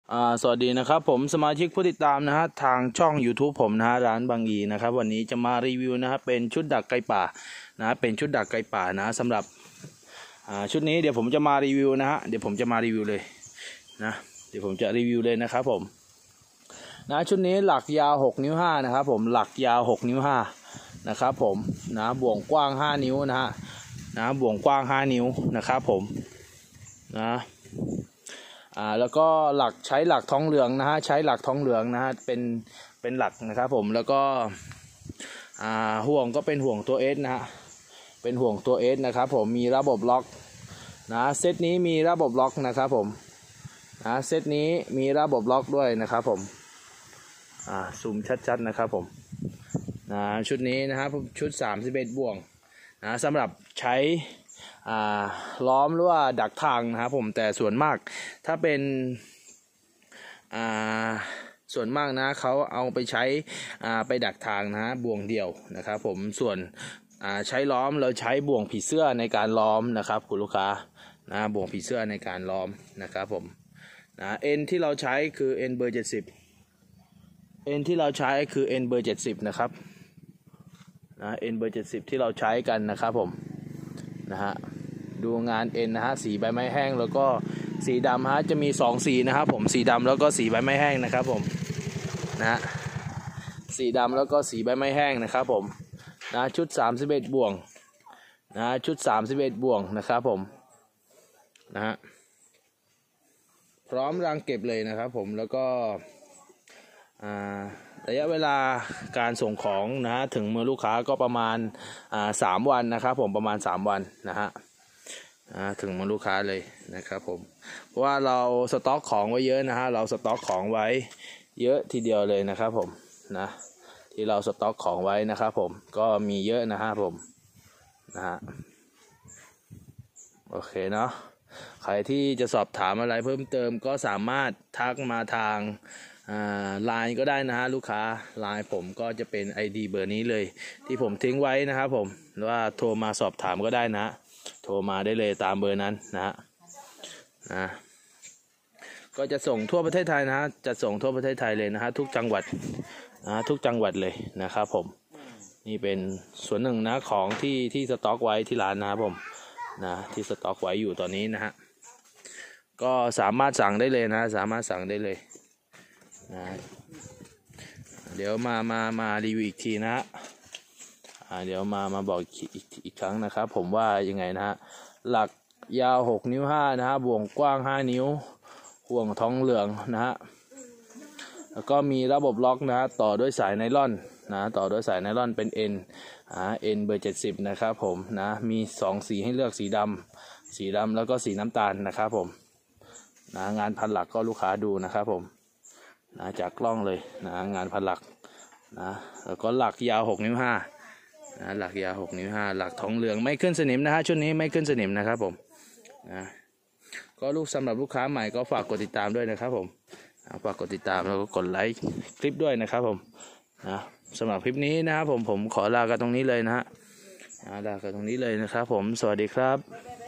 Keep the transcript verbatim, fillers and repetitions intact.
อ่าสวัสดีนะครับผมสมาชิกผู้ติดตามนะฮะทางช่อง YouTube ผมนะฮะร้านบางอีนะครับวันนี้จะมารีวิวนะครับเป็นชุดดักไก่ป่านะเป็นชุดดักไก่ป่านะสำหรับอ่าชุดนี้เดี๋ยวผมจะมารีวิวนะฮะเดี๋ยวผมจะมารีวิวเลยนะเดี๋ยวผมจะรีวิวเลยนะครับผมนะชุดนี้หลักยาวหกนิ้วห้านะครับผมหลักยาวหกนิ้วห้านะครับผมนะบ่วงกว้างห้านิ้วนะฮะนะบ่วงกว้างห้านิ้วนะครับผมนะอ่าแล้วก็หลักใช้หลักทองเหลืองนะฮะใช้หลักทองเหลืองนะฮะเป็นเป็นหลักนะครับผมแล้วก็อ่าห่วงก็เป็นห่วงตัวเอสนะฮะเป็นห่วงตัวเอสนะครับผมมีระบบล็อกนะเซตนี้มีระบบล็อกนะครับผมนะเซตนี้มีระบบล็อกด้วยนะครับผมอ่าซูมชัดๆนะครับผมนะชุดนี้นะครับชุดสามสิบเอ็ดบ่วงนะสำหรับใช้อ่าล้อมหรือว่าดักทางนะครับผมแต่ส่วนมากถ้าเป็นอ่าส่วนมากนะเขาเอาไปใช้อ่าไปดักทางนะบ่วงเดียวนะครับผมส่วนอ่าใช้ล้อมเราใช้บ่วงผีเสื้อในการล้อมนะครับคุณลูกค้านะบ่วงผีเสื้อในการล้อมนะครับผมนะเอ็นที่เราใช้คือเอ็นเบอร์เจ็ดสิบเอ็นที่เราใช้คือเอ็นเบอร์เจ็ดสิบนะครับนะเอ็นเบอร์เจ็ดสิบที่เราใช้กันนะครับผมนะฮะดูงานเอ็นนะฮะสีใบไม้แห้งแล้วก็สีดำฮะจะมีสองสีนะครับผมสีดำแล้วก็สีใบไม้แห้งนะครับผมนะฮะสีดำแล้วก็สีใบไม้แห้งนะครับผมนะชุดสามสิบเอ็ดบ่วงนะชุดสามสิบเอ็ดบ่วงนะครับผมนะฮะพร้อมรังเก็บเลยนะครับผมแล้วก็อ่าระยะเวลาการส่งของนะฮะถึงมือลูกค้าก็ประมาณอ่าสามวันนะครับผมประมาณสามวันนะฮะถึงมือลูกค้าเลยนะครับผมเพราะว่าเราสต็อกของไว้เยอะนะฮะเราสต็อกของไว้เยอะทีเดียวเลยนะครับผมนะที่เราสต็อกของไว้นะครับผมก็มีเยอะนะฮะผมนะฮะโอเคเนาะใครที่จะสอบถามอะไรเพิ่มเติมก็สามารถทักมาทางไลน์ก็ได้นะฮะลูกค้าไลน์ผมก็จะเป็น ไอ ดี เบอร์นี้เลยที่ผมทิ้งไว้นะครับผมหรือว่าโทรมาสอบถามก็ได้นะโทรมาได้เลยตามเบอร์นั้นนะฮะนะก็จะส่งทั่วประเทศไทยนะฮะจะส่งทั่วประเทศไทยเลยนะฮะทุกจังหวัดนะทุกจังหวัดเลยนะครับผมนี่เป็นส่วนหนึ่งนะของที่ที่สต็อกไว้ที่ร้านนะครับผมนะที่สต็อกไว้อยู่ตอนนี้นะฮะก็สามารถสั่งได้เลยนะสามารถสั่งได้เลยนะเดี๋ยวมามามารีวิวอีกทีนะฮะเดี๋ยวมามาบอกอีกอีกครั้งนะครับผมว่ายังไงนะฮะหลักยาวหกนิ้วห้านะฮะบ่วงกว้างห้านิ้วห่วงทองเหลืองนะฮะแล้วก็มีระบบล็อกนะฮะต่อด้วยสายไนล่อนนะต่อด้วยสายไนล่อนเป็นเอ็นอ่าเอ็นเบอร์เจ็ดสิบนะครับผมนะมีสองสีให้เลือกสีดำสีดำแล้วก็สีน้ำตาลนะครับผมนะงานพันหลักก็ลูกค้าดูนะครับผมนะจากกล้องเลยนะงานพันหลักนะแล้วก็หลักยาวหกนิ้วห้านะหลักยาวหกนิ้วห้าหลักทองเหลืองไม่ขึ้นสนิมนะฮะชุดนี้ไม่ขึ้นสนิมนะครับผมนะก็ลูกสำหรับลูกค้าใหม่ก็ฝากกดติดตามด้วยนะครับผมฝากกดติดตามแล้วก็กดไลค์คลิปด้วยนะครับผมนะสำหรับคลิปนี้นะครับผมผมขอลากันตรงนี้เลยนะฮะลากันตรงนี้เลยนะครับผมสวัสดีครับ